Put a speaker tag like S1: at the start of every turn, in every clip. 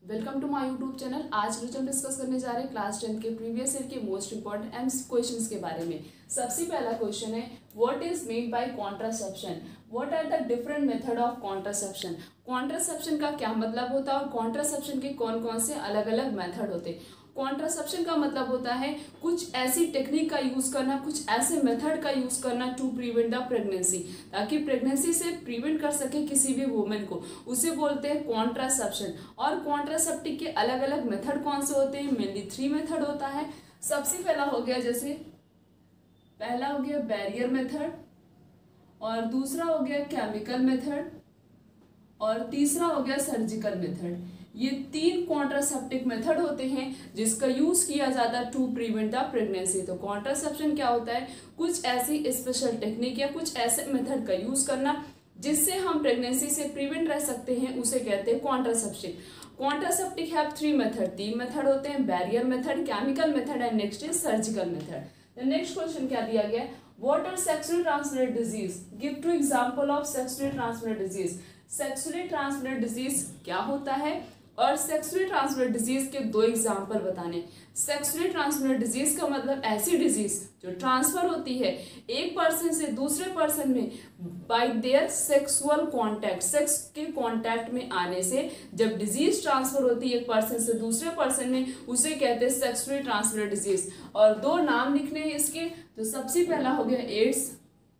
S1: Welcome to my YouTube channel. आज हम discuss करने जा रहे हैं क्लास 10 के प्रीवियस ईयर के मोस्ट इंपॉर्टेंट क्वेश्चंस के बारे में। सबसे पहला क्वेश्चन है, what is mean by contraception? What are the different method of contraception? Contraception का क्या मतलब होता है और कॉन्ट्रासेप्शन के कौन कौन से अलग अलग मेथड होते हैं? कॉन्ट्रासेप्शन का मतलब होता है कुछ ऐसी टेक्निक का यूज करना, कुछ ऐसे मेथड का यूज करना टू प्रिवेंट द प्रेगनेंसी, ताकि प्रेगनेंसी से प्रिवेंट कर सके किसी भी वुमेन को, उसे बोलते हैं कॉन्ट्रासेप्शन। और कॉन्ट्रासेप्टिव के अलग अलग मेथड कौन से होते हैं? मेनली 3 मेथड होता है। सबसे पहला हो गया, जैसे पहला हो गया बैरियर मेथड, और दूसरा हो गया केमिकल मेथड, और तीसरा हो गया सर्जिकल मेथड। ये 3 कॉन्ट्रासेप्टिव मेथड होते हैं जिसका यूज किया जाता है टू प्रिवेंट द प्रेगनेंसी। तो कॉन्ट्रासेप्शन क्या होता है? कुछ ऐसी स्पेशल टेक्निक या कुछ ऐसे मेथड का यूज करना जिससे हम प्रेगनेंसी से प्रिवेंट रह सकते हैं, उसे कहते हैं contraception. Contraceptive have 3 method, 3 method होते हैं, barrier method, chemical method and next is surgical method. Next question क्या दिया गया? What are sexually transmitted disease? Give 2 example of sexually transmitted disease. Sexually transmitted disease क्या होता है और सेक्सुअली ट्रांसमिटेड डिजीज के 2 एग्जाम्पल बताने। सेक्सुअली ट्रांसमिटेड डिजीज का मतलब ऐसी डिजीज जो ट्रांसफर होती है एक पर्सन से दूसरे पर्सन में by their sexual contact, sex के कांटेक्ट में आने से जब डिजीज ट्रांसफर होती है एक पर्सन से दूसरे पर्सन में, उसे कहते हैं सेक्सुअली ट्रांसमिटेड डिजीज। और 2 नाम लिखने हैं इसके। तो सबसे पहला हो गया एड्स,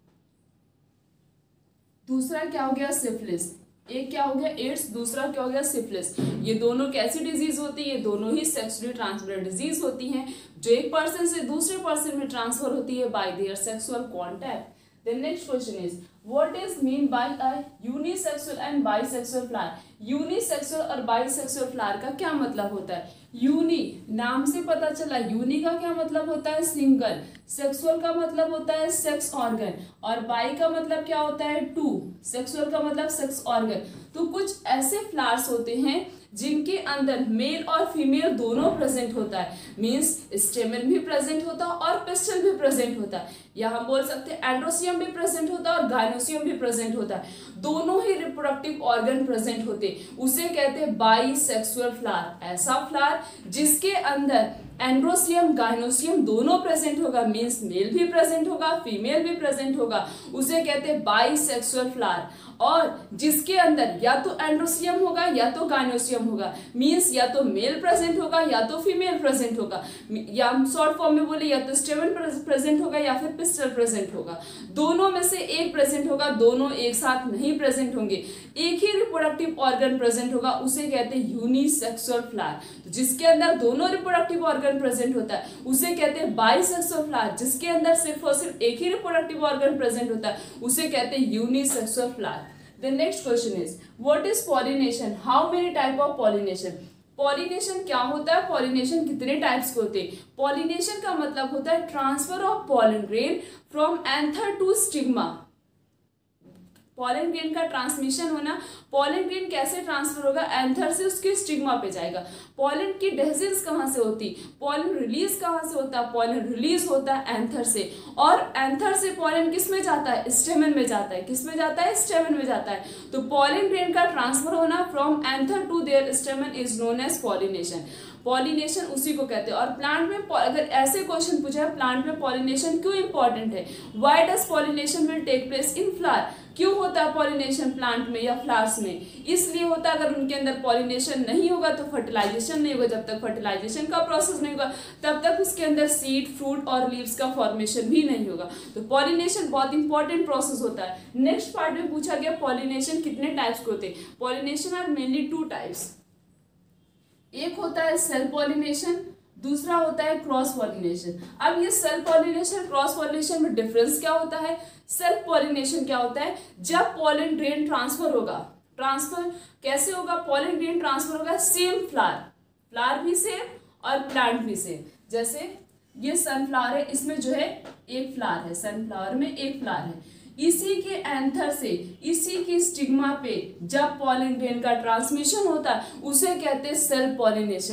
S1: दूसरा क्या हो गया सिफिलिस। एक क्या हो गया एड्स, दूसरा क्या हो गया सिफिलिस। ये दोनों कैसी डिजीज होती है? ये दोनों ही सेक्सुअली ट्रांसमिटेड डिजीज होती हैं जो एक पर्सन से दूसरे पर्सन में ट्रांसफर होती है by their sexual contact. The next question is, what is mean by a unisexual and bisexual flower? Unisexual और बाइसेक्सुअल फ्लावर का क्या मतलब होता है? यूनी नाम से पता चला, यूनी का क्या मतलब होता है? सिंगल। सेक्सुअल का मतलब होता है सेक्स ऑर्गन, और बाई का मतलब क्या होता है? 2। सेक्सुअल का मतलब सेक्स ऑर्गन। तो कुछ ऐसे फ्लावर्स होते हैं जिनके अंदर मेल और फीमेल दोनों प्रेजेंट होता है, मींस स्टेमन भी प्रेजेंट होता है और पिस्टल भी प्रेजेंट होता है, या हम बोल सकते हैं एंड्रोसियम भी प्रेजेंट होता है और गायनोसियम भी प्रेजेंट होता है। दोनों ही रिप्रोडक्टिव ऑर्गन प्रेजेंट होते, उसे कहते हैं बाइसेक्सुअल फ्लावर। ऐसा फ्लावर जिसके अंदर एंड्रोसियम गायनोसियम दोनों प्रेजेंट होगा, मींस मेल भी प्रेजेंट होगा फीमेल भी प्रेजेंट होगा, उसे कहते हैं बाइसेक्सुअल फ्लावर। और जिसके अंदर या तो एंड्रोसियम होगा या तो गायनोसियम होगा, मींस या तो मेल प्रेजेंट होगा या तो फीमेल प्रेजेंट होगा, या हम शॉर्ट फॉर्म में बोले या तो स्टेमन प्रेजेंट होगा या फिर पिस्टल प्रेजेंट होगा। दोनों में से एक प्रेजेंट होगा, दोनों एक साथ नहीं प्रेजेंट होंगे, एक ही रिप्रोडक्टिव ऑर्गन प्रेजेंट होगा, उसे कहते हैं यूनिसेक्सुअल फ्लावर। तो जिसके अंदर दोनों रिप्रोडक्टिव ऑर्गन प्रेजेंट होता है उसे कहते हैं बाइसेक्सुअल फ्लावर। जिसके अंदर सिर्फ और सिर्फ एक ही रिप्रोडक्टिव ऑर्गन प्रेजेंट होता है उसे कहते हैं unisexual flower. The next question is, what is pollination? How many type of pollination? Pollination क्या होता है? पॉलिनेशन कितने टाइप्स के होते हैं? पॉलिनेशन का मतलब होता है transfer of pollen grain from anther to stigma. Pollen grain का ट्रांसमिशन होना। पॉलन ग्रेन कैसे ट्रांसफर होगा? एंथर से उसके स्टिग्मा पे जाएगा। पॉलन की डेजिंस कहाँ से होती? पॉलन रिलीज कहाँ से होता है? पॉलन रिलीज होता है एंथर से, और एंथर से पॉलन किस में जाता है? स्टेमन में जाता है। किस में जाता है? स्टेमन में जाता है। तो पॉलन ग्रेन का ट्रांसफर होना from anther to their stamen is known as pollination. Pollination उसी को कहते हैं। और प्लांट में अगर ऐसे क्वेश्चन पूछा है, प्लांट में पॉलिनेशन क्यों इंपॉर्टेंट है? Why does pollination will take place in flower? क्यों होता है पॉलिनेशन प्लांट में या फ्लावर्स में? इसलिए होता है, अगर उनके अंदर पॉलिनेशन नहीं होगा तो फर्टिलाइजेशन नहीं होगा। जब तक फर्टिलाइजेशन का प्रोसेस नहीं होगा तब तक उसके अंदर सीड, फ्रूट और लीव्स का फॉर्मेशन भी नहीं होगा। तो पॉलिनेशन बहुत इंपॉर्टेंट प्रोसेस होता है। नेक्स्ट पार्ट में पूछा गया पॉलिनेशन कितने टाइप्स के होते हैं? Pollination are mainly 2 types. एक होता है सेल्फ पॉलिनेशन, दूसरा होता है क्रॉस पॉलिनेशन। अब ये सेल्फ पॉलिनेशन क्रॉस पॉलिनेशन में डिफरेंस क्या होता है? सेल्फ पॉलिनेशन क्या होता है? जब पॉलन ग्रेन ट्रांसफर होगा, ट्रांसफर कैसे होगा? पॉलन ग्रेन ट्रांसफर होगा सेम फ्लावर, फ्लावर भी सेम और प्लांट भी सेम। जैसे ये सनफ्लावर है, इसमें जो है एक फ्लावर है, सनफ्लावर में एक फ्लावर है, इसी के एंथर से इसी की स्टिग्मा पे जब पॉलन ग्रेन का ट्रांसमिशन होता है उसे कहते हैं सेल्फ पॉलिनेशन।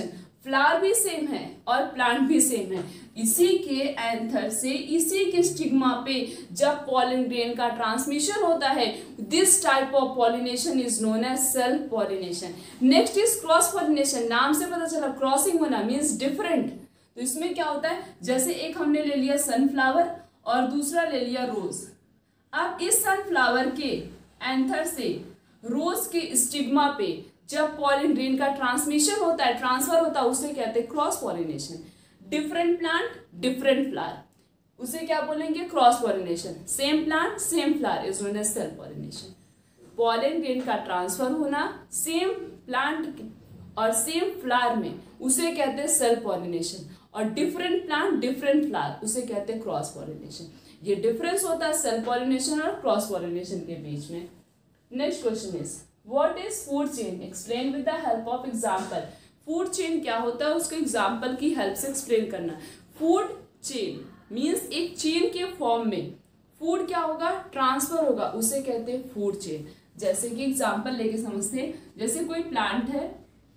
S1: फ्लावर भी सेम है और प्लांट भी सेम है। इसी के एंथर से इसी के स्टिग्मा पे जब पॉलन ग्रेन का ट्रांसमिशन होता है, this type of pollination is known as self pollination. Next is cross pollination. नाम से पता चला क्रॉसिंग होना मीन्स डिफरेंट। तो इसमें क्या होता है, जैसे एक हमने ले लिया सनफ्लावर और दूसरा ले लिया रोज। अब इस सनफ्लावर के एंथर से रोज के स्टिग्मा पे जब पॉलन ग्रेन का ट्रांसमिशन होता है, ट्रांसफर होता है, उसे कहते हैं cross pollination. Different plant different flower, उसे क्या बोलेंगे, cross pollination. Same plant same flower is known as self pollination. Pollen grain का ट्रांसफर होना सेम प्लांट और सेम फ्लावर में, उसे कहते हैं सेल्फ पॉलिनेशन। और डिफरेंट प्लांट डिफरेंट फ्लावर, उसे कहते हैं क्रॉस पॉलिनेशन। ये डिफरेंस होता है सेल्फ पॉलिनेशन और क्रॉस पॉलिनेशन के बीच में। Next question is what is food chain, explain with the help of example. Food chain क्या होता है, उसको एग्जांपल की हेल्प से एक्सप्लेन करना। फूड चेन मीन्स एक चेन के फॉर्म में फूड क्या होगा, ट्रांसफर होगा, उसे कहते हैं फूड चेन। जैसे कि एग्जांपल लेके समझते हैं, जैसे कोई प्लांट है,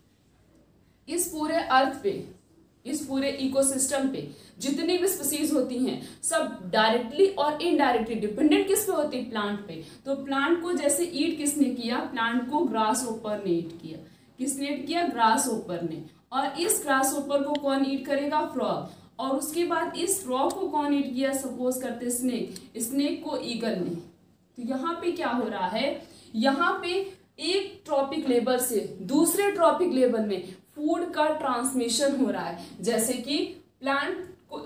S1: इस पूरे अर्थ पे, इस पूरे इकोसिस्टम पे जितनी भी स्पीसीज होती हैं सब डायरेक्टली और इनडायरेक्टली डिपेंडेंट किस पे होती है, प्लांट पे। तो प्लांट को जैसे ईट किसने किया, प्लांट को ग्रास ओपर ने ईट किया। किसने ईट किया, ग्रास ओपर ने। और इस ग्रास ओपर को कौन ईट करेगा, फ्रॉग। और उसके बाद इस फ्रॉग को कौन ईट किया, सपोज करते स्नेक, स्नेक को ईगल ने। तो यहाँ पे क्या हो रहा है, यहाँ पे एक ट्रॉपिक लेवल से दूसरे ट्रॉपिक लेवल में फूड का ट्रांसमिशन हो रहा है। जैसे कि प्लांट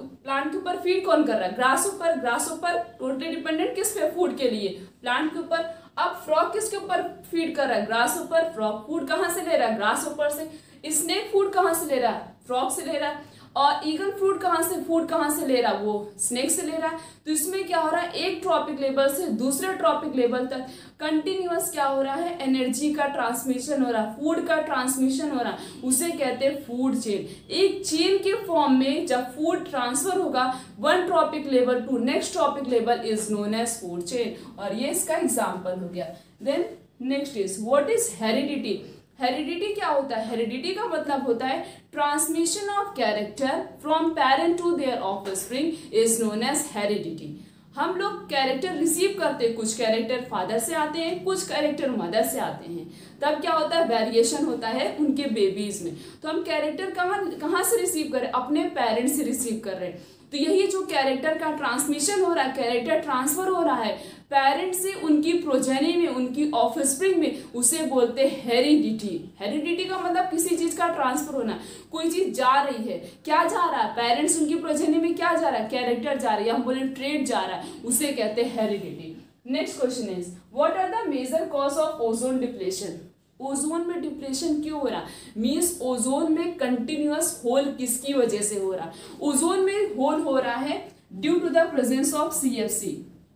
S1: के ऊपर फीड कौन कर रहा है, ग्रास ऊपर। ग्रास ऊपर टोटली डिपेंडेंट किस पे, फूड के लिए, प्लांट के ऊपर। अब फ्रॉग किसके ऊपर फीड कर रहा है, ग्रास ऊपर। फ्रॉग फूड कहाँ से ले रहा है, ग्रास ऊपर से। स्नेक फूड कहाँ से ले रहा है, फ्रॉग से ले रहा है। और ईगल फूड कहाँ से ले रहा है, वो स्नेक से ले रहा है। तो इसमें क्या हो रहा है, एक ट्रॉपिक लेवल से दूसरे ट्रॉपिक लेवल तक कंटिन्यूअस क्या हो रहा है, एनर्जी का ट्रांसमिशन हो रहा है, फूड का ट्रांसमिशन हो रहा है, उसे कहते हैं फूड चेन। एक चेन के फॉर्म में जब फूड ट्रांसफर होगा one trophic level to next trophic level is known as food chain. और ये इसका एग्जाम्पल हो गया। Then next is what is heredity. Heredity क्या होता है, हेरिडिटी का मतलब होता है transmission of character from parent to their offspring is known as heredity. हम लोग कैरेक्टर रिसीव करते हैं, कुछ कैरेक्टर फादर से आते हैं, कुछ कैरेक्टर मदर से आते हैं। तब क्या होता है, वेरिएशन होता है उनके बेबीज में। तो हम कैरेक्टर कहाँ से रिसीव कर रहे हैं, अपने पेरेंट्स से रिसीव कर रहे हैं। तो यही जो कैरेक्टर का ट्रांसमिशन हो रहा है, कैरेक्टर ट्रांसफर हो रहा है पेरेंट से उनकी प्रोजेनी में, उनकी ऑफस्प्रिंग में, उसे बोलते हैं हेरिडिटी। हेरिडिटी का मतलब किसी चीज का ट्रांसफर होना। कोई चीज जा रही है, क्या जा रहा है, पेरेंट्स उनकी प्रोजेनी में क्या जा रहा है, कैरेक्टर जा रही है, हम बोले ट्रेड जा रहा है, उसे कहते हैं heredity. Next question is what are the major cause of ozone depletion. Ozone में डिप्लेशन क्यों हो रहा, मीन्स ओजोन में कंटिन्यूअस होल किसकी वजह से हो रहा। ओजोन में होल हो रहा है due to the presence of CFC।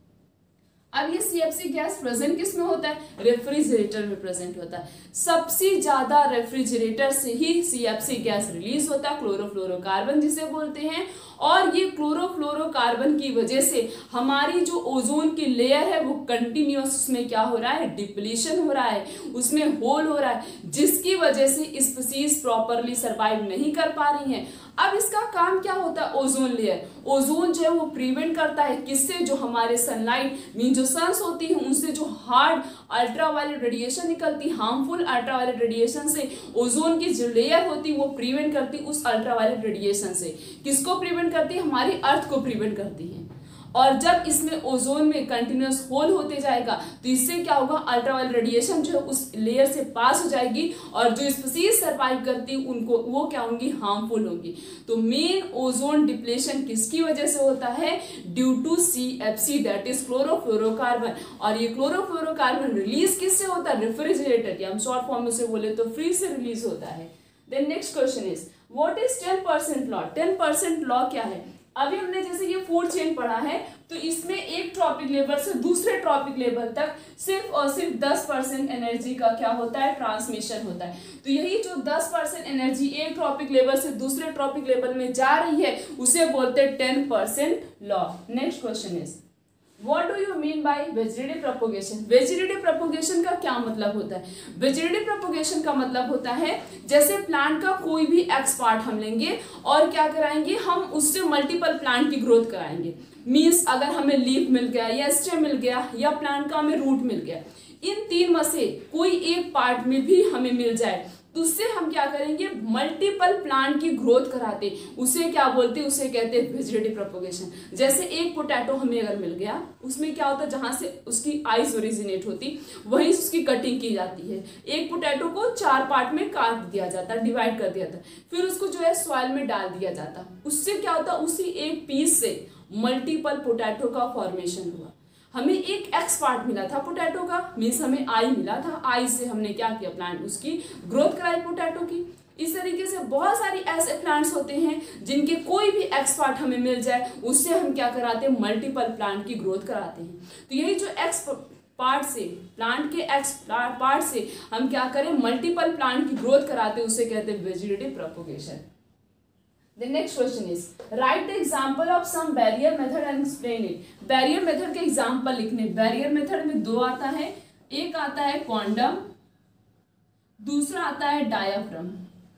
S1: अब ये CFC गैस प्रेजेंट किस में होता है, रेफ्रिजरेटर में प्रेजेंट होता है। सबसे ज्यादा रेफ्रिजरेटर से ही CFC गैस रिलीज होता है, क्लोरोफ्लोरोकार्बन जिसे बोलते हैं। और ये क्लोरोफ्लोरोकार्बन की वजह से हमारी जो ओजोन की लेयर है वो कंटिन्यूअस, उसमें क्या हो रहा है, डिप्लीशन हो रहा है, उसमें होल हो रहा है, जिसकी वजह से स्पीसीज प्रॉपरली सर्वाइव नहीं कर पा रही हैं। अब इसका काम क्या होता है, ओजोन लेयर, ओजोन जो है वो प्रिवेंट करता है किससे, जो हमारे सनलाइट मीन जो सन्स होती है उनसे जो हार्ड अल्ट्रावायलेट रेडिएशन निकलती, हार्मफुल अल्ट्रावायलेट रेडिएशन से ओजोन की जो लेयर होती वो प्रिवेंट करती उस अल्ट्रावायलेट रेडिएशन से। किसको प्रिवेंट करती है, हमारी अर्थ को प्रिवेंट करती है। और जब इसमें ओजोन में कंटिन्यूअस होल होते जाएगा तो इससे क्या होगा, अल्ट्रावायलेट रेडिएशन जो है उस लेयर से पास हो जाएगी और जो स्पीसीज सर्वाइव करती उनको वो क्या होंगी, हार्मफुल होंगी। तो मेन ओजोन डिप्लेशन किसकी वजह से होता है, due to CFC that is chlorofluorocarbon. और ये क्लोरोफ्लोरोकार्बन रिलीज किससे होता है, रेफ्रिजरेटर, या हम शॉर्ट फॉर्म में से बोले तो फ्रीज से रिलीज होता है। Then next question is what is 10% law. 10% law क्या है, अभी हमने जैसे ये फूड चेन पढ़ा है तो इसमें एक ट्रॉपिक लेवल से दूसरे ट्रॉपिक लेवल तक सिर्फ और सिर्फ 10% एनर्जी का क्या होता है, ट्रांसमिशन होता है। तो यही जो 10% एनर्जी एक ट्रॉपिक लेवल से दूसरे ट्रॉपिक लेवल में जा रही है उसे बोलते हैं 10% law. Next question is What do you mean by vegetative propagation? Vegetative propagation का क्या मतलब होता है? Vegetative propagation का मतलब होता है जैसे प्लांट का कोई भी एक्स पार्ट हम लेंगे और क्या कराएंगे, हम उससे मल्टीपल प्लांट की ग्रोथ कराएंगे। मीन्स अगर हमें लीफ मिल गया या स्टेम मिल गया या प्लांट का हमें रूट मिल गया, इन तीन में से कोई एक पार्ट में भी हमें मिल जाए तो उससे हम क्या करेंगे, मल्टीपल प्लांट की ग्रोथ कराते, उसे क्या बोलते हैं, उसे कहते हैं वेजिटेटिव प्रोपगेशन। जैसे एक पोटैटो हमें अगर मिल गया, उसमें क्या होता है, जहां से उसकी आइज ओरिजिनेट होती वहीं उसकी कटिंग की जाती है। एक पोटैटो को 4 पार्ट में काट दिया जाता है, डिवाइड कर दिया जाता है, फिर उसको जो है सॉइल में डाल दिया जाता। उससे क्या होता, उसी एक पीस से मल्टीपल पोटैटो का फॉर्मेशन हुआ। हमें एक एक्स पार्ट मिला था पोटैटो का, मीन्स हमें आई मिला था, आई से हमने क्या किया, प्लांट उसकी ग्रोथ कराई पोटैटो की। इस तरीके से बहुत सारी ऐसे प्लांट्स होते हैं जिनके कोई भी एक्स पार्ट हमें मिल जाए, उससे हम क्या कराते हैं, मल्टीपल प्लांट की ग्रोथ कराते हैं। तो यही जो एक्स पार्ट से, प्लांट के एक्स पार्ट से हम क्या करें, मल्टीपल प्लांट की ग्रोथ कराते हैं, उसे कहते हैं vegetative propagation. The next question is write the example of some barrier method and explain it. Barrier method के एग्जाम्पल लिखने। बैरियर मेथड में 2 आता है, एक आता है कॉन्डम, दूसरा आता है डायाफ्राम।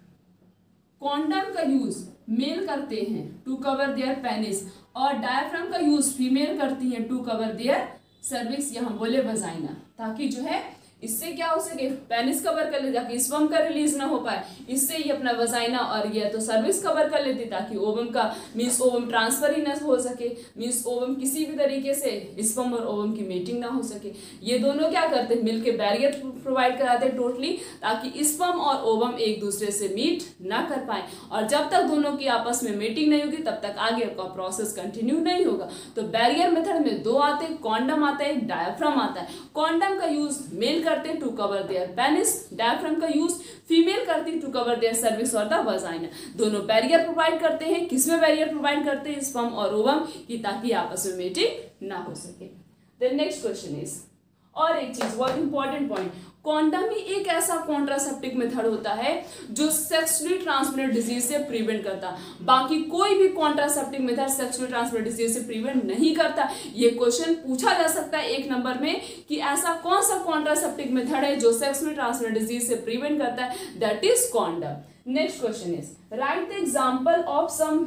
S1: कॉन्डम का यूज मेल करते हैं टू कवर देयर पेनिस और डायाफ्राम का यूज फीमेल करती है टू कवर देयर सर्विक्स, या हम बोले वजाइना, ताकि जो है इससे क्या हो सके, पेनिस कवर कर ले जाके स्पर्म का रिलीज ना हो पाए, इससे ये अपना वजाइना और ये तो सर्विक्स कवर कर लेती, ताकि ओवम का मीन्स ओवम ट्रांसफर ही ना हो सके, मीन्स ओवम किसी भी तरीके से स्पर्म और ओवम की मीटिंग ना हो सके। ये दोनों क्या करते हैं, मिलके बैरियर प्रोवाइड कराते हैं टोटली, ताकि स्पर्म और ओवम एक दूसरे से मीट ना कर पाए, और जब तक दोनों की आपस में मीटिंग नहीं होगी तब तक आगे का प्रोसेस कंटिन्यू नहीं होगा। तो बैरियर मेथड में 2 आते हैं, कॉन्डम आता है, डायाफ्राम आता है। कॉन्डम का यूज मेल करते हैं to cover their penis, diaphragm का यूज फीमेल करती है टू कवर देयर सर्विक्स और द वजाइना। दोनों बैरियर प्रोवाइड करते हैं, किसमें बैरियर प्रोवाइड करते हैं, स्पर्म और ओवम की, ताकि आपस में मीटिंग ना हो सके। द नेक्स्ट क्वेश्चन इज, और एक चीज बहुत इंपॉर्टेंट पॉइंट, कॉन्डम ही एक ऐसा कॉन्ट्रासेप्टिव मेथड होता है जो सेक्सुअली ट्रांसमिटेड डिजीज से प्रिवेंट करता, बाकी कोई भी contraceptive method sexually transmitted disease से प्रिवेंट नहीं करता। ये क्वेश्चन पूछा जा सकता है 1 नंबर में कि ऐसा कौन सा कॉन्ट्रासेप्टिव मेथड है जो सेक्सुअली ट्रांसमिटेड डिजीज से प्रिवेंट करता है, that is condom. Next question is write the example of some,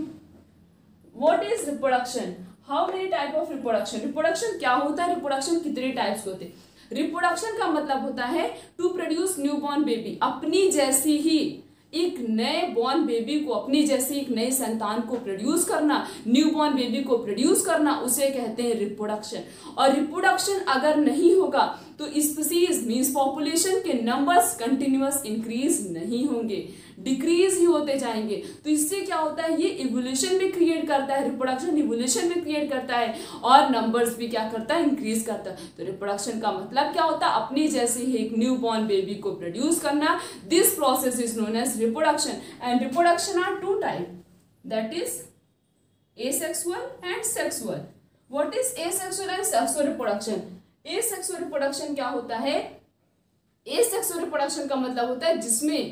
S1: what is reproduction, how many type of reproduction, reproduction क्या होता है, रिप्रोडक्शन कितने टाइप्स होते हैं। रिप्रोडक्शन का मतलब होता है to produce new born baby, अपनी जैसी ही एक नए बॉर्न बेबी को, अपनी जैसी एक नई संतान को प्रोड्यूस करना, न्यू बॉर्न बेबी को प्रोड्यूस करना, उसे कहते हैं रिप्रोडक्शन। और रिप्रोडक्शन अगर नहीं होगा तो स्पीसीज मींस पॉपुलेशन के नंबर्स कंटिन्यूअस इंक्रीज नहीं होंगे, डिक्रीज ही होते जाएंगे। तो इससे क्या होता है, ये इवोल्यूशन भी क्रिएट करता है, रिप्रोडक्शन इवोल्यूशन भी क्रिएट करता है और नंबर्स भी क्या करता है, इंक्रीज करता है। तो रिप्रोडक्शन का मतलब क्या होता है, अपनी जैसे ही एक न्यू बॉर्न बेबी को प्रोड्यूस करना। This process is known as reproduction, and reproduction are 2 type, that is asexual and sexual. What is asexual and sexual reproduction? Asexual reproduction क्या होता है, एसेक्सुअल रिप्रोडक्शन का मतलब होता है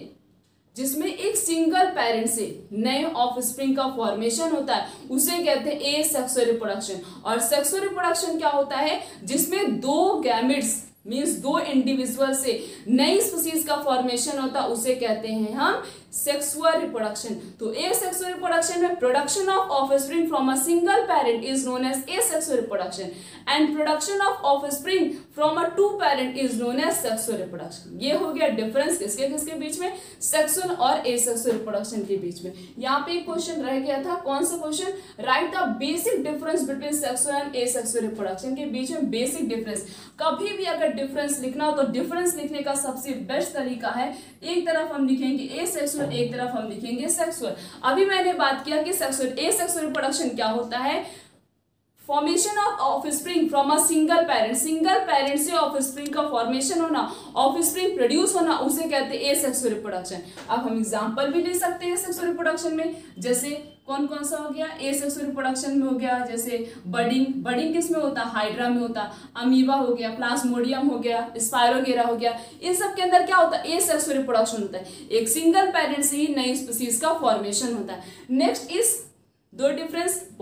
S1: जिसमें एक सिंगल पेरेंट से नए ऑफस्प्रिंग का फॉर्मेशन होता है, उसे कहते हैं एसेक्सुअल रिप्रोडक्शन। और सेक्सुअल रिप्रोडक्शन क्या होता है, जिसमें 2 गैमेट्स मीन्स 2 इंडिविजुअल से नई स्पीसीज का फॉर्मेशन होता है, उसे कहते हैं हम सेक्सुअल रिप्रोडक्शन। तो एसेक्सुअल रिप्रोडक्शन में production of offspring from a single parent is known as asexual reproduction, and production of offspring from a 2 parent is known as sexual reproduction. ये हो गया डिफरेंस किसके किसके बीच में, सेक्सुअल और एसेक्सुअल रिप्रोडक्शन के बीच में। यहाँ पे एक क्वेश्चन रह गया था, कौन सा question, write the basic difference between sexual and asexual reproduction के बीच में बेसिक डिफरेंस। कभी भी अगर डिफरेंस लिखना हो तो डिफरेंस लिखने का सबसे बेस्ट तरीका है, एक तरफ हम लिखेंगे एसेक्सुअल, एक तरफ हम लिखेंगे सेक्सुअल। अभी मैंने बात किया कि सेक्सुअल एसेक्सुअल रिप्रोडक्शन क्या होता है, formation of offspring from a single parent से ऑफस्प्रिंग का फॉर्मेशन होना, ऑफस्प्रिंग प्रोड्यूस होना, उसे कहते हैं एसेक्सुअल रिप्रोडक्शन। अब हम एग्जांपल भी ले सकते हैं सेक्सुअल रिप्रोडक्शन में, जैसे कौन कौन सा हो गया, एसेक्सुअल रिप्रोडक्शन में हो गया जैसे बडिंग किस में होता है, हाइड्रा में होता, अमीबा हो गया, प्लाज्मोडियम हो गया, स्पायरोगेरा हो गया। इन सब के अंदर क्या होता है, एसेक्सुअल रिप्रोडक्शन होता है, एक सिंगल पेरेंट से ही नई स्पीसीज का फॉर्मेशन होता है। नेक्स्ट इस 2 डिफरेंस बहुत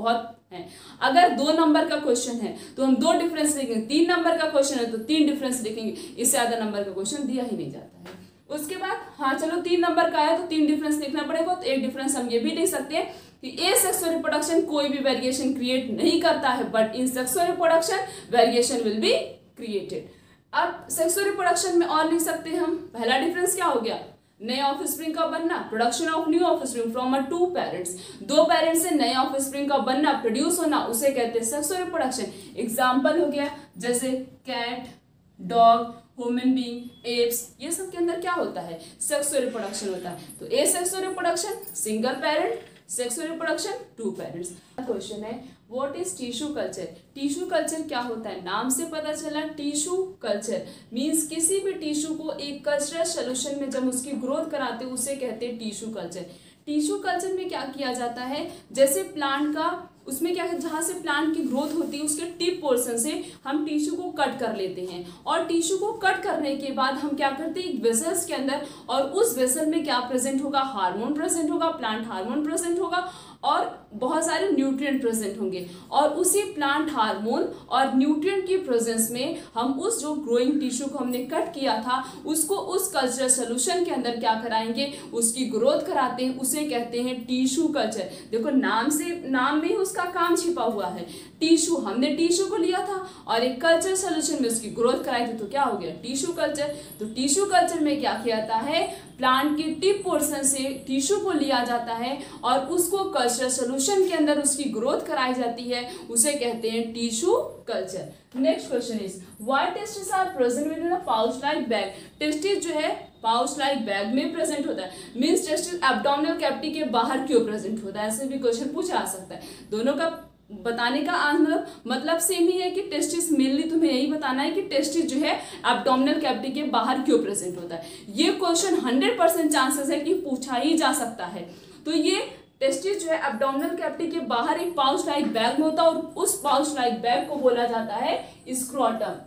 S1: है। अगर 2 नंबर का क्वेश्चन है तो हम 2 डिफरेंस लिखेंगे, 3 नंबर का क्वेश्चन है तो 3 डिफरेंस लिखेंगे, इससे ज्यादा नंबर का क्वेश्चन दिया ही नहीं जाता है। उसके बाद हाँ चलो 3 नंबर का है तो 3 डिफरेंस लिखना पड़ेगा, तो एक डिफरेंस हम ये भी लिख सकते हैं कि ए सेक्सुअल रिप्रोडक्शन कोई भी वेरिएशन क्रिएट नहीं करता है, but in sexual reproduction variation will be created. अब सेक्सुअल रिप्रोडक्शन में और लिख सकते हैं हम, पहला डिफरेंस क्या हो गया, नए ऑफस्प्रिंग का बनना, production of new offspring from a 2 parents, 2 parents से नए ऑफस्प्रिंग का बनना, प्रोड्यूस होना, उसे कहते हैं सेक्सुअल रिप्रोडक्शन। एग्जांपल हो गया जैसे cat, dog, human being, apes, ये सब के अंदर क्या होता है, सेक्सुअल रिप्रोडक्शन होता है। तो asexual reproduction single parent, sexual reproduction 2 parents. Question है what is tissue culture. Tissue culture क्या होता है, नाम से पता चला टिश्यू कल्चर मींस किसी भी टिश्यू को एक कल्चरल सोल्यूशन में जब उसकी ग्रोथ कराते हैं उसे कहते हैं टिश्यू कल्चर। टिश्यू कल्चर में क्या किया जाता है, जैसे प्लांट का उसमें क्या है, जहाँ से प्लांट की ग्रोथ होती है उसके टिप पोर्शन से हम टिश्यू को कट कर लेते हैं, और टिश्यू को कट करने के बाद हम क्या करते हैं एक वेसल्स के अंदर, और उस वेसल में क्या प्रेजेंट होगा, हार्मोन प्रेजेंट होगा, प्लांट हार्मोन प्रेजेंट होगा और बहुत सारे न्यूट्रिएंट प्रेजेंट होंगे, और उसी प्लांट हार्मोन और न्यूट्रिएंट की प्रेजेंस में हम उस जो ग्रोइंग टिश्यू को हमने कट किया था उसको उस कल्चरल सोल्यूशन के अंदर क्या कराएंगे, उसकी ग्रोथ कराते हैं, उसे कहते हैं टिश्यू कल्चर। देखो नाम में उसका काम छिपा हुआ है, टिश्यू, हमने टिश्यू को लिया था और एक कल्चर सोल्यूशन में उसकी ग्रोथ कराई थी, तो क्या हो गया टिश्यू कल्चर। तो टिश्यू कल्चर में क्या किया जाता है, प्लांट के टिप पोर्शन से टिश्यू को लिया जाता है और उसको कल्चरल सोल्यूशन के अंदर उसकी ग्रोथ कराई जाती है, उसे कहते हैं tissue culture. Next question is why testis are present within a pouch like bag. Testis जो है पाउच लाइक बैग में प्रेजेंट होता है, मींस टेस्टिस एब्डोमिनल कैविटी के बाहर क्यों प्रेजेंट होता है, ऐसे भी क्वेश्चन पूछा जा सकता है। दोनों का बताने का मतलब सेम ही है कि टेस्टिस मेनली तुम्हें यही बताना है कि टेस्टिस जो है एब्डोमिनल कैविटी के बाहर क्यों प्रेजेंट होता है। ये क्वेश्चन 100% चांसेस है कि पूछा ही जा सकता है। तो ये टेस्टिस जो है एब्डोमिनल कैविटी के बाहर एक पाउच लाइक बैग में होता है और उस पाउच लाइक बैग को बोला जाता है स्क्रोटम।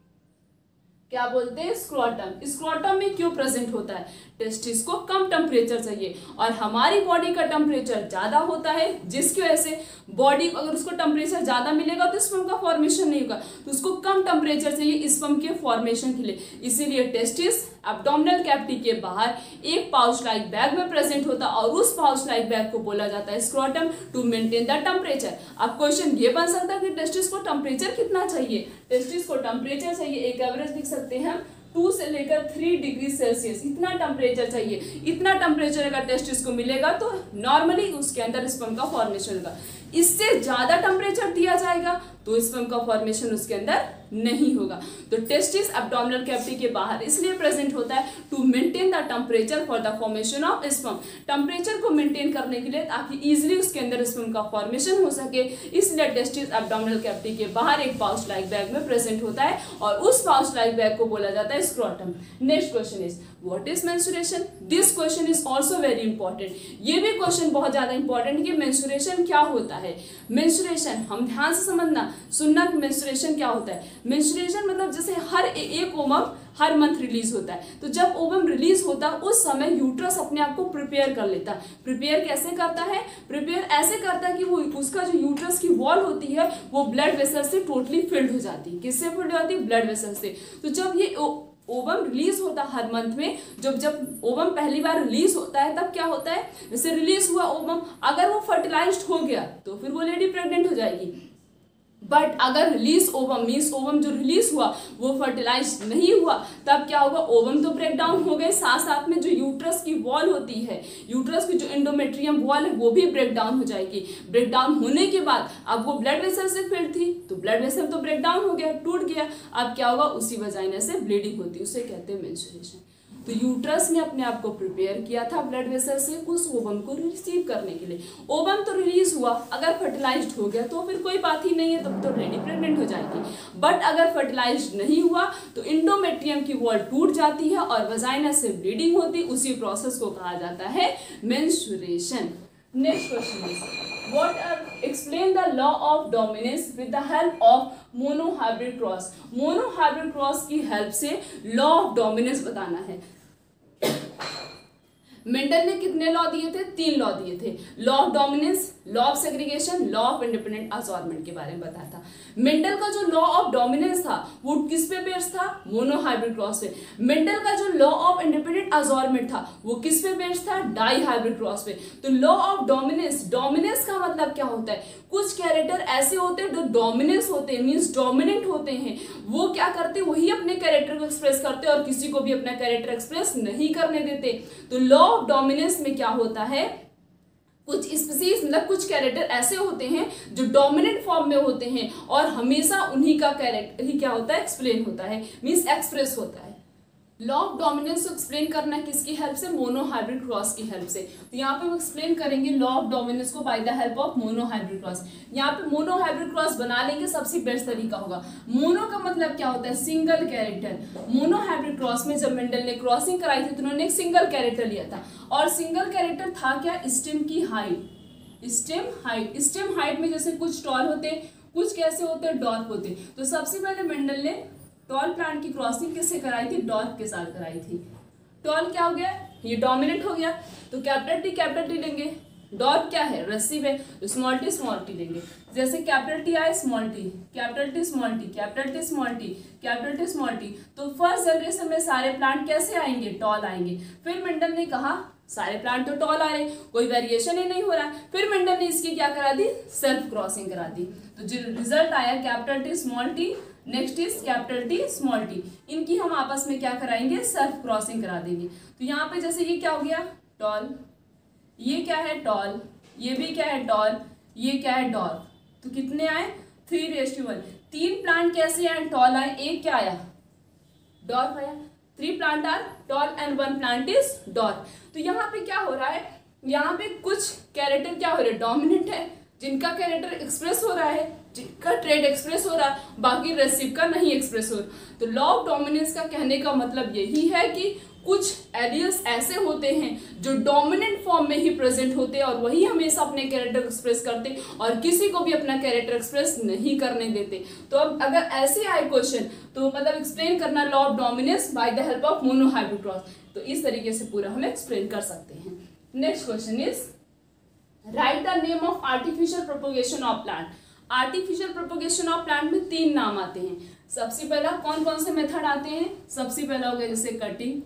S1: क्या बोलते हैं, स्क्रोटम। स्क्रोटम में क्यों प्रेजेंट होता है, टेस्टिस को कम टेम्परेचर चाहिए और हमारी बॉडी का टेम्परेचर ज्यादा होता है, जिसकी वजह से बॉडी अगर उसको टेम्परेचर ज्यादा मिलेगा तो स्पर्म का फॉर्मेशन नहीं होगा, तो उसको कम टेम्परेचर चाहिए स्पर्म के फॉर्मेशन के लिए, इसीलिए टेस्टिस एब्डोमिनल कैविटी के बाहर एक पाउच लाइक बैग में प्रेजेंट होता है और उस पाउच लाइक बैग को बोला जाता है scrotum to maintain the temperature. अब क्वेश्चन ये बन सकता है कि टेस्टिस को टेम्परेचर कितना चाहिए, टेस्टिस को टेम्परेचर चाहिए, एक एवरेज लिख सकते हैं हम 2 से लेकर 3 डिग्री सेल्सियस, इतना टेम्परेचर चाहिए। इतना टेम्परेचर अगर टेस्टिस को मिलेगा तो नॉर्मली उसके अंदर स्पर्म का फॉर्मेशन होगा, इससे ज्यादा टेम्परेचर दिया जाएगा तो स्पर्म का फॉर्मेशन उसके अंदर नहीं होगा। तो टेस्टिस एब्डोमिनल कैविटी के बाहर इसलिए प्रेजेंट होता है to maintain the temperature for the formation of sperm, temperature को मेंटेन करने के लिए ताकि इजीली उसके अंदर स्पर्म का फॉर्मेशन हो सके, इसलिए टेस्टिस एब्डोमिनल कैविटी के बाहर एक पाउच लाइक बैग में प्रेजेंट होता है और उस पाउच लाइक बैग को बोला जाता है scrotum. Next question is what is menstruation. This question is also very important. ये भी क्वेश्चन बहुत ज्यादा इंपॉर्टेंट है कि मेंस्ट्रुएशन क्या होता है। मेंस्ट्रुएशन हम ध्यान से समझना, सुनना कि मेंस्ट्रुएशन क्या होता है। मेंस्ट्रुएशन मतलब जैसे हर एक ओवम हर मंथ रिलीज होता है, तो जब ओवम रिलीज होता है उस समय यूट्रस अपने आप को प्रिपेयर कर लेता है। प्रिपेयर कैसे करता है, प्रिपेयर ऐसे करता है कि वो उसका जो यूट्रस की वॉल होती है वो ब्लड वेसल से टोटली फिल्ड हो जाती है। किससे फिल्ड हो जाती है, ब्लड वेसल से। तो जब ये ओवम रिलीज होता है हर मंथ में, जब ओवम पहली बार रिलीज होता है तब क्या होता है, जैसे रिलीज हुआ ओवम, अगर वो फर्टिलाइज्ड हो गया तो फिर वो लेडी प्रेग्नेंट हो जाएगी। बट अगर रिलीज ओवम मीन्स ओवम जो रिलीज हुआ वो फर्टिलाइज नहीं हुआ, तब क्या होगा, ओवम तो ब्रेक डाउन हो गए, साथ साथ में जो यूट्रस की वॉल होती है, यूट्रस की जो एंडोमेट्रियम वॉल है वो भी ब्रेक डाउन हो जाएगी। ब्रेक डाउन होने के बाद अब वो ब्लड वेसल से फिल्ड थी तो ब्लड वेसल तो ब्रेक डाउन हो गया, टूट गया, अब क्या होगा, उसी वजाइना से ब्लीडिंग होती है, उसे कहते हैं मेंस्ट्रुएशन। तो यूट्रस ने अपने आप को प्रिपेयर किया था ब्लड वेसल से उस ओवम को रिसीव करने के लिए। ओवम तो रिलीज हुआ, अगर फर्टिलाइज्ड हो गया तो फिर कोई बात ही नहीं है, तब तो लेडी प्रेग्नेंट हो जाएगी। बट अगर फर्टिलाइज्ड नहीं हुआ तो इंडोमेट्रियम की वॉल टूट जाती है और वजाइना से ब्लीडिंग होती, उसी प्रोसेस को कहा जाता है menstruation. Next question is explain the law of dominance with the help of monohybrid cross। monohybrid cross की हेल्प से लॉ ऑफ डोमिनेंस बताना है। मेंडल ने कितने लॉ दिए थे? 3 लॉ दिए थे। Law of dominance, law of segregation, law of independent assortment के बारे में बताया था। मेंडल का जो लॉ ऑफ डोमिनेंस था वो किस पे बेस्ड था? मोनोहाइब्रिड क्रॉस पे। मेंडल का जो लॉ ऑफ इंडिपेंडेंट असॉर्टमेंट था वो किस पे बेस्ड था? डाई हाइब्रिड क्रॉस पे। तो लॉ ऑफ डोमिनेंस, डोमिनेंस का मतलब क्या होता है? कुछ कैरेक्टर ऐसे होते हैं जो डोमिनेंस होते हैं, मींस डोमिनेंट होते हैं, वो क्या करते हैं? वही अपने कैरेक्टर को एक्सप्रेस करते हैं और किसी को भी अपना कैरेक्टर एक्सप्रेस नहीं करने देते। तो लॉ ऑफ डोमिनेंस में क्या होता है? कुछ स्पीसीज मतलब कुछ कैरेक्टर ऐसे होते हैं जो डोमिनेंट फॉर्म में होते हैं और हमेशा उन्हीं का कैरेक्टर ही क्या होता है? एक्सप्लेन होता है, मींस एक्सप्रेस होता है। लॉ ऑफ डोमिनेंस को एक्सप्लेन करना किसकी हेल्प से? मोनोहाइब्रिड क्रॉस की हेल्प से। तो यहाँ पे हम एक्सप्लेन करेंगे लॉ ऑफ डोमिनेंस को by the help of monohybrid cross. यहाँ पे मोनोहाइब्रिड क्रॉस बना लेंगे, सबसे बेस्ट तरीका होगा। मोनो का मतलब क्या होता है? Single character. मोनोहाइब्रिड क्रॉस में जब मेंडल ने क्रॉसिंग कराई थी तो उन्होंने एक सिंगल कैरेक्टर लिया था और सिंगल कैरेक्टर था क्या? स्टेम की height. Stem height, stem height में जैसे कुछ टॉल होते, कुछ कैसे होते? डॉर्क होते। तो सबसे पहले मेंडल ने टॉल प्लांट की क्रॉसिंग किससे कराई थी? डॉर्क के साथ कराई थी। टॉल क्या हो गया? ये डोमिनेंट हो गया, तो कैपिटल टी लेंगे। डॉर्क क्या है? रेसिव है, तो स्मॉल टी लेंगे। जैसे कैपिटल टी आए, small T, capital T small T, capital T small T, capital T small T. तो फर्स्ट जनरेशन में सारे प्लांट कैसे आएंगे? टॉल आएंगे। फिर मेंडल ने कहा सारे प्लांट तो टॉल आ रहे, कोई वेरिएशन ही नहीं हो रहा है। फिर मेंडल ने इसकी क्या करा दी? सेल्फ क्रॉसिंग करा दी। तो जो रिजल्ट आया capital T small T, next is capital T small T, इनकी हम आपस में क्या कराएंगे? सेल्फ क्रॉसिंग करा देंगे। तो यहाँ पे जैसे ये क्या हो गया? टॉल, ये क्या है? टॉल, ये भी क्या है? टॉल, ये क्या है? डॉर्क। तो कितने आए? 3:1। 3 प्लांट कैसे आए? टॉल आए, एक क्या आया? डॉर्क आया। 3 plant are tall and 1 plant is dark. तो यहाँ पे क्या हो रहा है? यहाँ पे कुछ कैरेक्टर क्या हो रहे हैं? डोमिनेंट है, जिनका कैरेक्टर एक्सप्रेस हो रहा है, जिनका ट्रेड एक्सप्रेस हो रहा है, बाकी रेसिव का नहीं एक्सप्रेस हो रहा। तो लॉ ऑफ डोमिनेंस का कहने का मतलब यही है कि कुछ एलियंस ऐसे होते हैं जो डोमिनेंट फॉर्म में ही प्रेजेंट होते हैं और वही हमेशा अपने कैरेक्टर एक्सप्रेस करते हैं और किसी को भी अपना कैरेक्टर एक्सप्रेस नहीं करने देते। तो अब अगर ऐसे आए क्वेश्चन तो मतलब एक्सप्लेन करना law of dominance by the help of monohybrid cross, तो इस तरीके से पूरा हम एक्सप्लेन कर सकते हैं। Next question is write the name of artificial propagation of plant. Artificial propagation of plant में 3 नाम आते हैं। सबसे पहला कौन कौन से मेथड आते हैं? सबसे पहला हो गया जैसे cutting,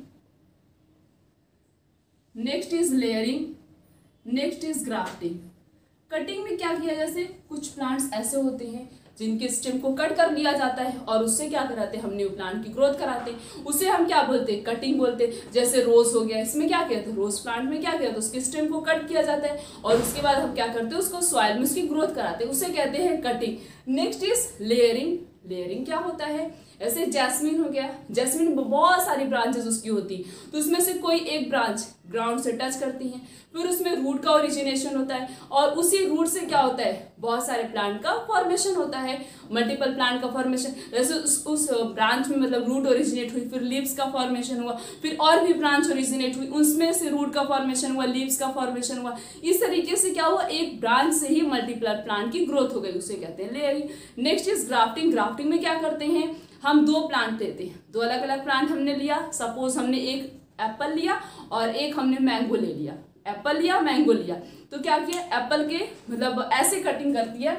S1: next is layering, next is grafting. Cutting में क्या किया? जैसे कुछ प्लांट्स ऐसे होते हैं जिनके स्टेम को कट कर लिया जाता है और उससे क्या कराते हैं? हम न्यू प्लांट की ग्रोथ कराते हैं, उसे हम क्या बोलते हैं? कटिंग बोलते हैं। जैसे रोज हो गया, इसमें क्या किया था? रोज प्लांट में क्या किया था? उसके स्टेम को कट किया जाता है और उसके बाद हम क्या करते हैं? उसको सॉइल में उसकी ग्रोथ कराते हैं, उसे कहते हैं cutting. Next is layering. Layering क्या होता है? ऐसे जैस्मिन हो गया, जैस्मिन में बहुत सारी ब्रांचेस उसकी होती है, तो उसमें से कोई एक ब्रांच ग्राउंड से टच करती है, फिर उसमें रूट का ओरिजिनेशन होता है और उसी रूट से क्या होता है? बहुत सारे प्लांट का फॉर्मेशन होता है, मल्टीपल प्लांट का फॉर्मेशन। जैसे उस ब्रांच में मतलब रूट ओरिजिनेट हुई, फिर लीव्स का फॉर्मेशन हुआ, फिर और भी ब्रांच ओरिजिनेट हुई, उसमें से रूट का फॉर्मेशन हुआ, लीव्स का फॉर्मेशन हुआ। इस तरीके से क्या हुआ? एक ब्रांच से ही मल्टीपल प्लांट की ग्रोथ हो गई, उसे कहते हैं layering. Next is grafting. Grafting में क्या करते हैं? हम 2 प्लांट लेते हैं, 2 अलग अलग प्लांट हमने लिया, सपोज हमने एक एप्पल लिया और एक हमने मैंगो ले लिया, एप्पल लिया मैंगो लिया, तो क्या किया? एप्पल के मतलब ऐसे कटिंग कर दिया,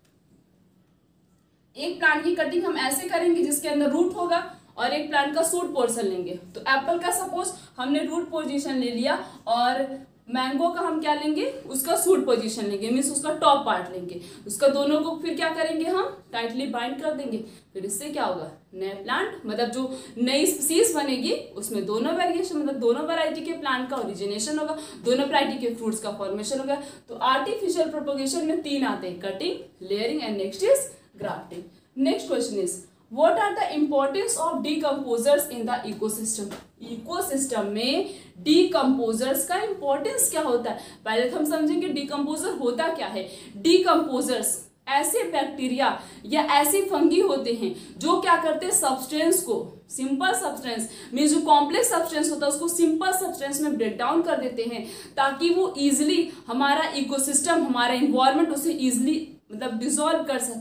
S1: एक प्लांट की कटिंग हम ऐसे करेंगे जिसके अंदर रूट होगा और एक प्लांट का शूट पोर्शन लेंगे। तो एप्पल का सपोज हमने रूट पोजीशन ले लिया और मैंगो का हम क्या लेंगे? उसका शूट पोजीशन लेंगे, मीन्स उसका टॉप पार्ट लेंगे, उसका दोनों को फिर क्या करेंगे? हम टाइटली बाइंड कर देंगे। फिर इससे क्या होगा? नए प्लांट मतलब जो नई स्पीसीज बनेगी उसमें दोनों वेरिएशन मतलब दोनों वैरायटी के प्लांट का ओरिजिनेशन होगा, दोनों वैरायटी के फ्रूट्स का फॉर्मेशन होगा। तो आर्टिफिशियल प्रोपोगेशन में 3 आते हैं, cutting, layering and next is grafting. Next question is What are the importance of decomposers in the ecosystem? Ecosystem में डीकम्पोजर्स का इंपॉर्टेंस क्या होता है? पहले तो हम समझेंगे डीकम्पोजर होता क्या है। डीकम्पोजर्स ऐसे बैक्टीरिया या ऐसे फंगी होते हैं जो क्या करते हैं? सब्सटेंस को, सिंपल सब्सटेंस मीन्स जो कॉम्प्लेक्स सब्सटेंस होता है उसको सिंपल सब्सटेंस में ब्रेक डाउन कर देते हैं ताकि वो इजिली हमारा इकोसिस्टम, हमारा इन्वायरमेंट उसे इजिली मतलब डिसॉल्व कर सके,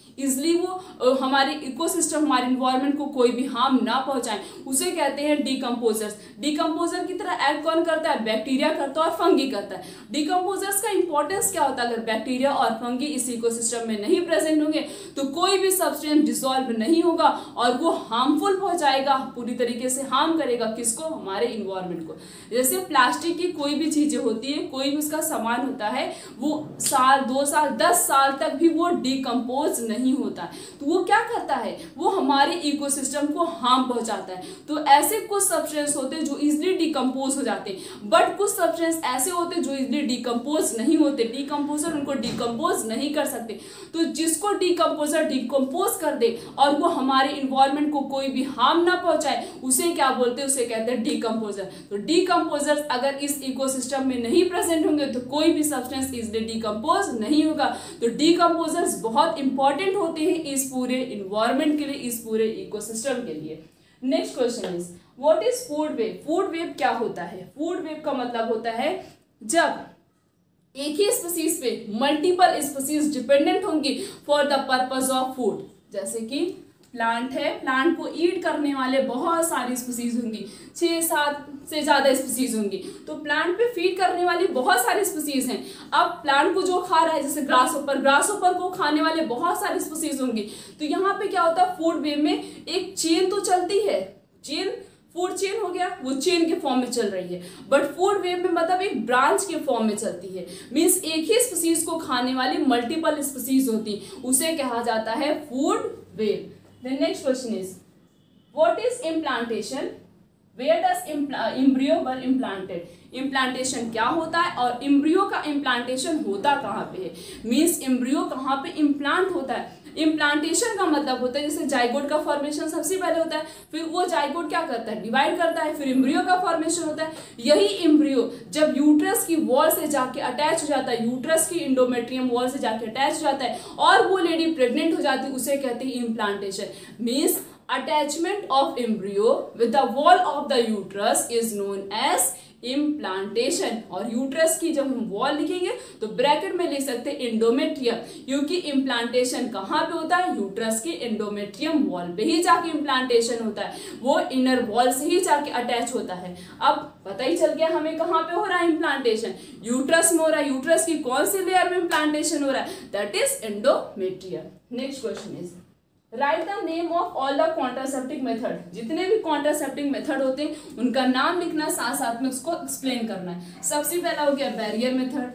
S1: इजली वो हमारे इकोसिस्टम, हमारे इन्वायरमेंट को कोई भी हार्म ना पहुंचाएं, उसे कहते हैं डिकम्पोजर्स। डिकम्पोजर की तरह एक्ट कौन करता है? बैक्टीरिया करता है और फंगी करता है। डिकम्पोजर्स का इंपॉर्टेंस क्या होता है? अगर बैक्टीरिया और फंगी इस इकोसिस्टम में नहीं प्रेजेंट होंगे तो कोई भी सब्सटेंस डिसॉल्व नहीं होगा और वो हार्मफुल पहुंचाएगा, पूरी तरीके से हार्म करेगा किसको? हमारे इन्वायरमेंट को। जैसे प्लास्टिक की कोई भी चीजें होती है, कोई भी उसका सामान होता है, वो साल, 2 साल, 10 साल तक भी वो डिकम्पोज नहीं होता है, तो वो क्या करता है? वो हमारे इकोसिस्टम को हार्म पहुंचाता है। तो ऐसे कुछ सब्सटेंस होते हैं जो इजिली डिकम्पोज हो जाते हैं, बट कुछ सब्सटेंस ऐसे होते हैं जो इजिली डिकम्पोज नहीं होते, डिकम्पोजर उनको डिकम्पोज नहीं कर सकते। तो जिसको डिकम्पोजर डिकम्पोज कर दे और वो हमारे इन्वायरमेंट को कोई भी हार्म ना पहुंचाए, उसे क्या बोलते हैं? उसे कहते हैं डिकम्पोजर। तो डिकम्पोजर्स अगर इस इकोसिस्टम में नहीं प्रेजेंट होंगे तो कोई भी सब्सटेंस इजिली डिकम्पोज नहीं होगा। तो डिकम्पोजर्स बहुत इंपॉर्टेंट होते हैं इस पूरे इन्वायरमेंट के लिए, इस पूरे इकोसिस्टम के लिए। Next question is what is food web? Food web क्या होता है? फूड वेब का मतलब होता है जब एक ही स्पीसीज पे मल्टीपल स्पीसीज डिपेंडेंट होंगी for the purpose of food. जैसे कि प्लांट है, प्लांट को ईट करने वाले बहुत सारी स्पीसीज होंगी, 6-7 से ज्यादा स्पीसीज होंगी। तो प्लांट पे फीड करने वाली बहुत सारी स्पीसीज हैं। अब प्लांट को जो खा रहा है, जैसे ग्रास ऊपर को खाने वाले बहुत सारी स्पीसीज होंगी। तो यहाँ पे क्या होता है? फूड वेब में एक चेन तो चलती है, चेन फूड चेन हो गया, वो चेन के फॉर्म में चल रही है, बट फूड वेब में मतलब एक ब्रांच के फॉर्म में चलती है। मींस एक ही स्पीसीज को खाने वाली मल्टीपल स्पीसीज होती, उसे कहा जाता है food web. The next question is, what is implantation? Where does embryo were implanted? Implantation क्या होता है और एम्ब्रियो का इम्प्लांटेशन होता कहाँ पे है? मीन्स एम्ब्रियो कहाँ पे इम्प्लांट होता है? इम्प्लांटेशन का मतलब होता है जैसे जाइगोट का फॉर्मेशन सबसे पहले होता है, फिर वो जाइगोट क्या करता है? डिवाइड करता है, फिर एम्ब्रियो का फॉर्मेशन होता है। यही एम्ब्रियो जब यूट्रस की वॉल से जाके अटैच हो जाता है, यूट्रस की इंडोमेट्रियम वॉल से जाके अटैच हो जाता है और वो लेडी प्रेग्नेंट हो जाती है, उसे कहते हैं implantation. Means attachment of embryo with the wall of the uterus is known as implantation. और यूट्रस की जब हम वॉल लिखेंगे तो ब्रैकेट में लिख सकते हैं इंडोमेट्रियम, क्योंकि इम्प्लांटेशन कहाँ पे होता है? यूट्रस के इंडोमेट्रियम वॉल पे ही जाके इम्प्लांटेशन होता है, वो इनर वॉल से ही जाके अटैच होता है। अब पता ही चल गया हमें कहाँ पे हो रहा है इम्प्लांटेशन? यूट्रस में हो रहा है। यूट्रस की कौन सी लेयर में इम्प्लांटेशन हो रहा है? That is endometrium. Next question is write the name of all the contraceptive method. जितने भी कॉन्ट्रासेप्टिव मेथड होते हैं उनका नाम लिखना, साथ साथ में उसको एक्सप्लेन करना है। सबसे पहला हो गया बैरियर मेथड।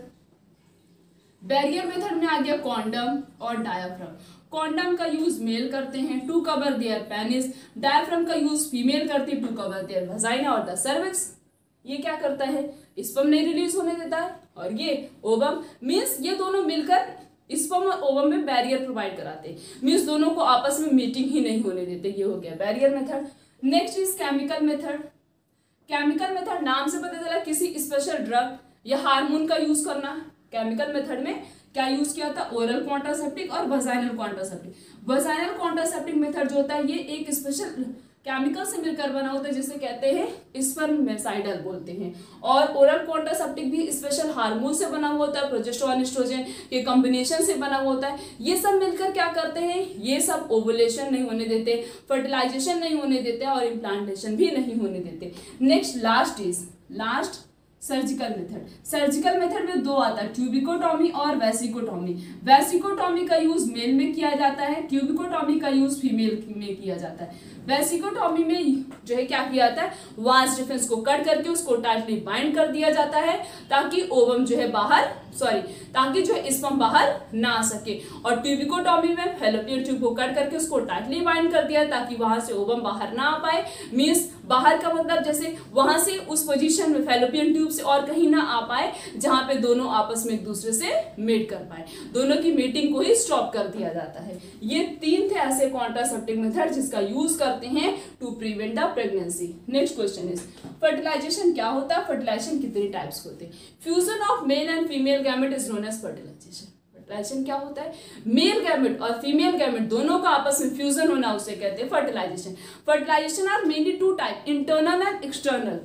S1: बैरियर मेथड में आ गया कॉन्डम और डायाफ्राम। कॉन्डम का यूज मेल करते हैं to cover their penis, diaphragm का यूज फीमेल करती है टू कवर देयर वजाइना और द सर्विक्स। ये क्या करता है? स्पर्म नहीं रिलीज होने देता है, और ये ओवम। मीन्स ये दोनों मिलकर स्पर्म और ओवम में बैरियर प्रोवाइड कराते हैं, मीन्स दोनों को आपस में मीटिंग ही नहीं होने देते। ये हो गया barrier method. Next is chemical method. Chemical method नाम से पता चला किसी स्पेशल ड्रग या हार्मोन का यूज करना। केमिकल मेथड में क्या यूज किया था? ओरल कॉन्ट्रासेप्टिव और vaginal contraceptive. Vaginal contraceptive method जो होता है ये एक स्पेशल केमिकल से मिलकर बना होता है जिसे कहते हैं स्पर्मेसाइडल बोलते हैं। और ओरल कॉन्ट्रासेप्टिव भी स्पेशल हार्मोन से बना हुआ होता है, प्रोजेस्टेरोन एस्ट्रोजन के कॉम्बिनेशन से बना हुआ होता है। ये सब मिलकर क्या करते हैं? ये सब ओवुलेशन नहीं होने देते, फर्टिलाइजेशन नहीं होने देते और इम्प्लांटेशन भी नहीं होने देते। Next last surgical method. Surgical method में 2 आता है, ट्यूबिकोटॉमी और वेसिकोटॉमी। वेसिकोटॉमी का यूज मेल में किया जाता है, ट्यूबिकोटॉमी का यूज फीमेल में किया जाता है। वेसिकोटॉमी में जो है क्या किया जाता है? वास डिफेंस को कट करके उसको टाइटली बाइंड कर दिया जाता है ताकि ओवम जो है ताकि जो है स्पर्म बाहर ना आ सके। और ट्यूबिकोटॉमी में फैलोपियन ट्यूब को कट करके उसको टाइटली बाइंड कर दिया ताकि वहां से ओवम बाहर ना आ पाए। मीन्स बाहर का मतलब जैसे वहां से उस पोजीशन में फैलोपियन ट्यूब से और कहीं ना आ पाए जहां पे दोनों आपस में एक दूसरे से मेट कर पाए, दोनों की मीटिंग को ही स्टॉप कर दिया जाता है। ये 3 थे ऐसे कॉन्ट्रासेप्टिव मेथड जिसका यूज करते हैं to prevent the pregnancy. Next question is fertilization क्या होता है? फर्टिलाइजेशन कितने टाइप्स होते हैं? Fusion of male and female gamete is known as fertilization. Fertilization क्या होता है? मेल गैमेट और फीमेल गैमेट दोनों का आपस में फ्यूजन होना, उसे कहते हैं fertilization. Fertilization are mainly 2 type, internal and external.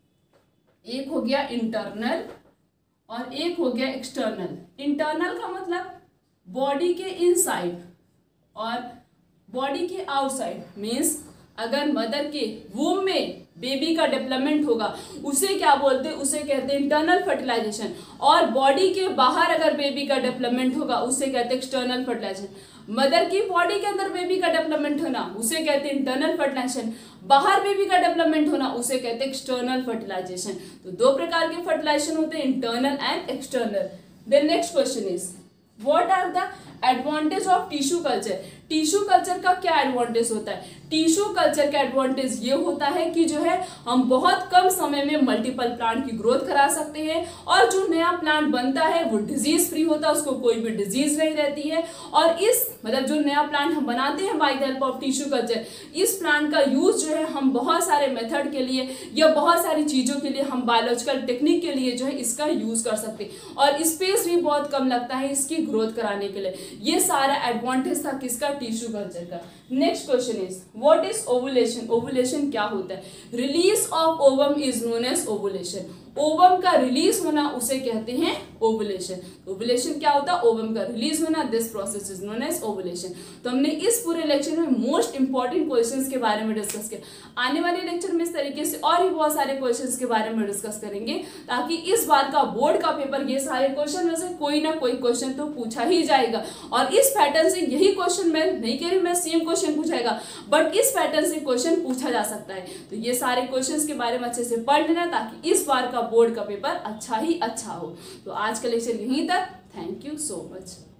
S1: एक हो गया इंटरनल और एक हो गया एक्सटर्नल। इंटरनल का मतलब बॉडी के इनसाइड और बॉडी के आउटसाइड मीन्स अगर मदर के वूम में बेबी का डेवलपमेंट होगा उसे क्या बोलते हैं, उसे कहते हैं इंटरनल फर्टिलाइजेशन। और बॉडी के बाहर अगर बेबी का डेवलपमेंट होगा उसे कहते हैं एक्सटर्नल फर्टिलाइजेशन। मदर की बॉडी के अंदर बेबी का डेवलपमेंट होना उसे कहते हैं इंटरनल फर्टिलाइजेशन, बाहर बेबी का डेवलपमेंट होना उसे कहते हैं एक्सटर्नल फर्टिलाइजेशन। तो दो प्रकार के फर्टिलाइजेशन होते हैं, internal and external. Then next question is what are the advantage of tissue culture. Tissue culture का क्या एडवांटेज होता है? टिश्यू कल्चर का एडवांटेज ये होता है कि जो है हम बहुत कम समय में मल्टीपल प्लांट की ग्रोथ करा सकते हैं और जो नया प्लांट बनता है वो डिजीज फ्री होता है, उसको कोई भी डिजीज नहीं रहती है। और इस मतलब जो नया प्लांट हम बनाते हैं by the help of tissue culture, इस प्लांट का यूज जो है हम बहुत सारे मेथड के लिए या बहुत सारी चीजों के लिए हम बायोलॉजिकल टेक्निक के लिए जो है इसका यूज कर सकते हैं और स्पेस भी बहुत कम लगता है इसकी ग्रोथ कराने के लिए। ये सारा एडवांटेज था किसका? टिश्यू कल्चर का। Next question is what is ovulation. Ovulation क्या होता है? Release of ovum is known as ovulation. Ovum का रिलीज होना उसे कहते हैं ओवुलेशन। ओवुलेशन क्या होता है? ओवम का रिलीज होना, this process is known as ovulation. तो हमने इस पूरे लेक्चर में मोस्ट इंपॉर्टेंट क्वेश्चंस के बारे में डिस्कस किया। आने वाले लेक्चर में इस तरीके से और भी बहुत सारे क्वेश्चंस के बारे में डिस्कस करेंगे ताकि इस बार का बोर्ड का पेपर ये सारे क्वेश्चन में से कोई ना कोई क्वेश्चन तो पूछा ही जाएगा। और इस पैटर्न से यही क्वेश्चन मैं नहीं कह रही मैं सेम क्वेश्चन पूछाएगा, बट इस पैटर्न से क्वेश्चन पूछा जा सकता है। तो ये सारे क्वेश्चंस के बारे में अच्छे से पढ़ लेना ताकि इस बार का बोर्ड का पेपर अच्छा ही अच्छा हो। तो आज का लेक्चर यहीं तक। Thank you so much.